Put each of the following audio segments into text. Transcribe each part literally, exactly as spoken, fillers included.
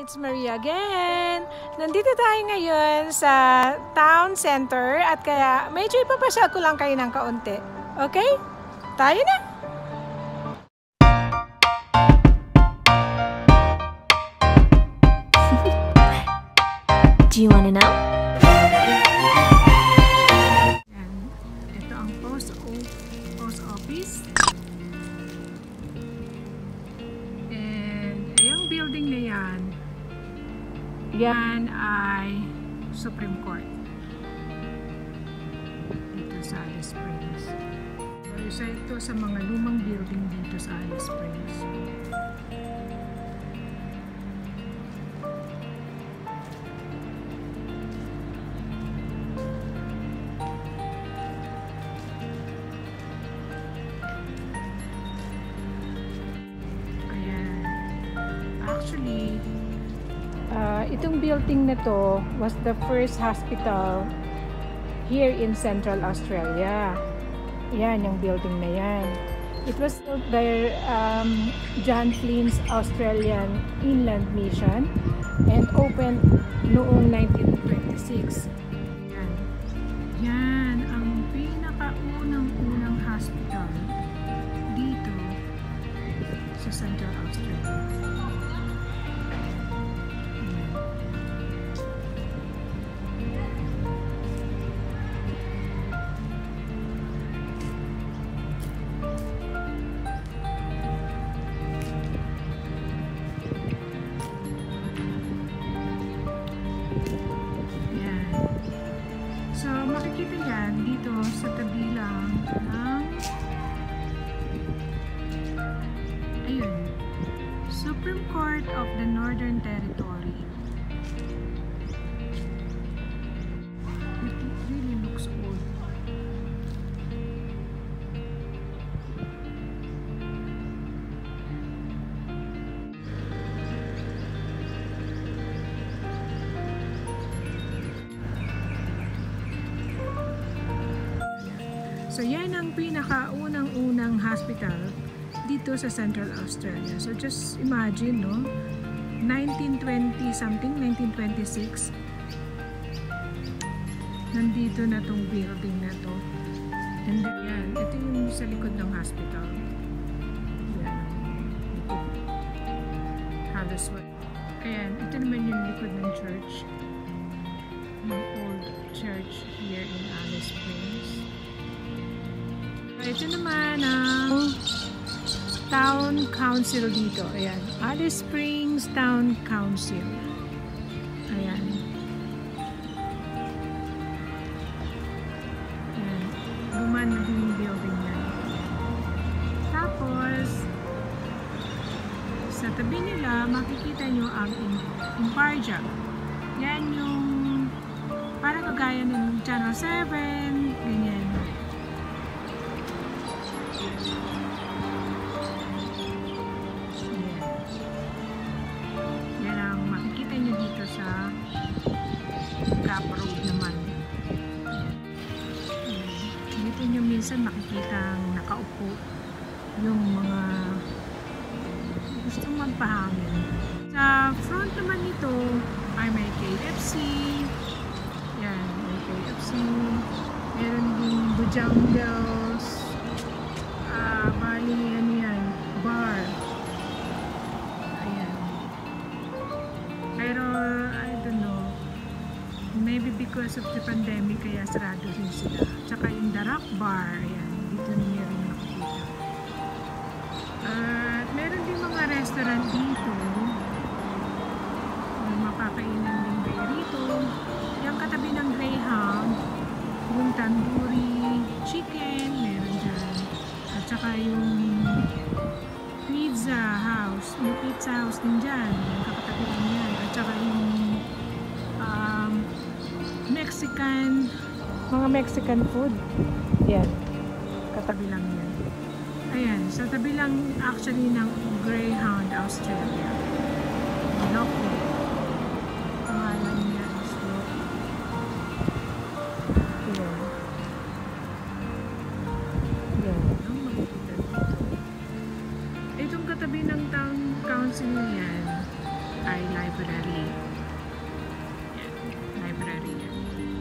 It's Maria again. Nandito tayo ngayon sa town center at kaya medyo ipapasyal ko lang kayo ng kaunti. Okay? Tayo na! Do you wanna know? Yan. Ito ang post, post office. And yung building na yan, yan ay Supreme Court. Dito sa Alice Springs. So, isa ito sa mga lumang building dito sa Alice Springs. Actually, uh, itong building na to was the first hospital here in Central Australia. Yan, yung building na yan. It was built by um, John Flynn's Australian Inland Mission and opened noong nineteen twenty-six. Yan. Yan ang pinakaunang-unang hospital dito sa Central Australia. So, makikita yan dito sa tabi lang ng ayun, Supreme Court of the Northern Territory. It really looks old. So, yan ang pinakaunang-unang hospital dito sa Central Australia. So, just imagine, no? nineteen twenty something, nineteen twenty-six. Nandito na tong building na to. And then, yan. Ito yung sa likod ng hospital. Yan. Ito. Halos what. Ayan. Ito naman yung likod ng church. Ng old church here in Alice Springs. Ito naman ang Town Council dito. Ayan. Alice Springs Town Council. Ayan. Ayan. Luma na din yung building na. Tapos, sa tabi nila, makikita nyo ang Imparja. Yan yung parang kagaya ng Channel seven. Ganyan. Yan ang makikita nyo dito sa Gap Road naman. Dito nyo minsan makikita nakaupo yung mga gustong magpahangin. Sa front naman nito ay may K F C. Yan, may K F C. Meron din Bojangles. Ah, bali, ano yan, bar. Ayan. Pero, I don't know, maybe because of the pandemic, kaya sarado rin sila. Tsaka yung The Rock Bar, ayan, dito niyo rin makikita. At, meron din mga restaurant dito. May makakainan din kayo rito. Yung katabi ng Greyhound, yung tandoori chicken, meron dyan. At saka yung pizza house, yung pizza house din dyan, yung kakatabi din yan. At saka yung um, Mexican, mga Mexican food. Yan, katabi lang yan. Ayan, sa tabi lang actually ng Greyhound Australia. Loki. Pangalan niya is Loki. Ayan. Yan, ang makikita dito. Itong katabi ng town council na yan, ay library. Yan, library yan.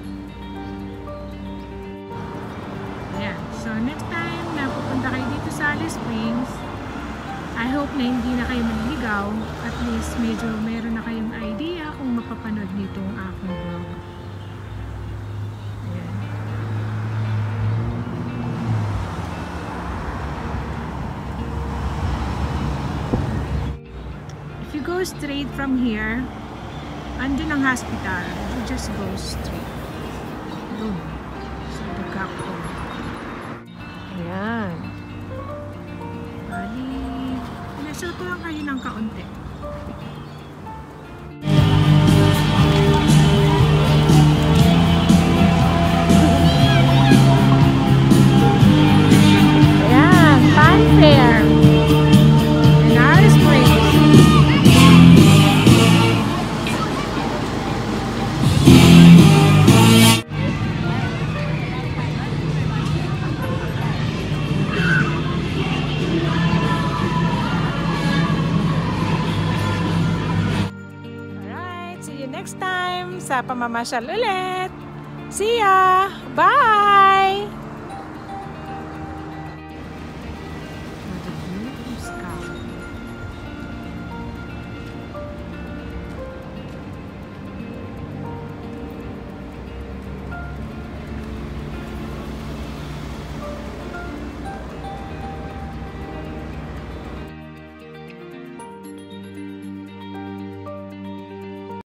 Ayan. So, next time na pupunta kayo dito sa Alice Springs, I hope na hindi na kayo maliligaw. At least medyo meron na kayong idea kung mapapanood nitong aking vlog. Ayan. If you go straight from here, andun ang hospital. You just go straight. Doon. Sa Dugaco. Ayan. Bali, pinasal ko lang kayo ng kaunti. Ayan, fanfare. In Alice Springs. Next time sa pamamasyal ulit. See ya! Bye!